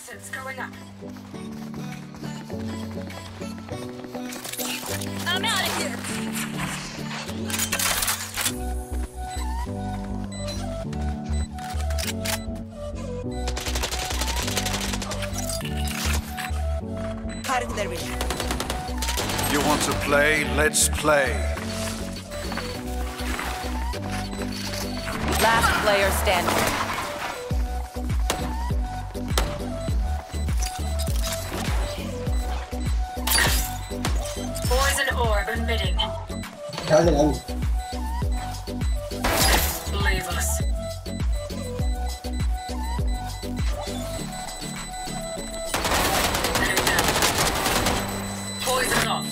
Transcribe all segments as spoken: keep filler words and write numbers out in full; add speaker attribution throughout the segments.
Speaker 1: Toxins going up. I'm out of here.
Speaker 2: You want to play? Let's play.
Speaker 3: Last player standing.
Speaker 1: Poison orb emitting. Leave us. Enemy down. Poison off.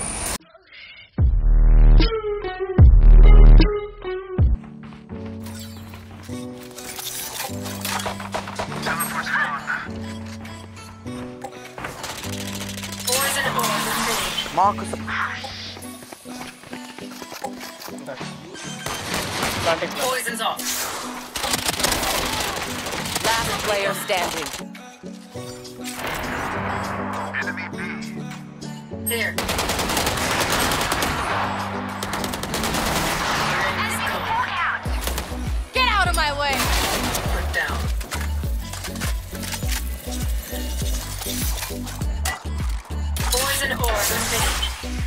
Speaker 1: Poison orb emitting.
Speaker 4: Marcus.
Speaker 1: Poison's off.
Speaker 3: Last player standing.
Speaker 1: Here.
Speaker 3: Get out of my way!
Speaker 1: Put down. Poison orb emitting.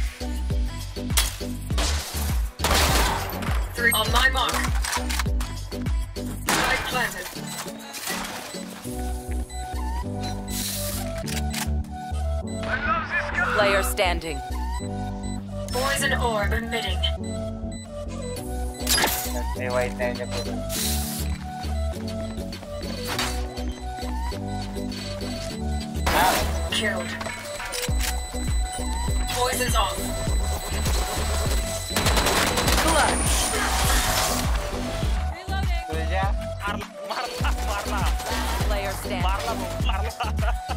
Speaker 1: Three on my mark. Strike planted.
Speaker 3: Player standing.
Speaker 1: Poison orb emitting. Killed. Poison's off. Clutch.
Speaker 3: Player standing.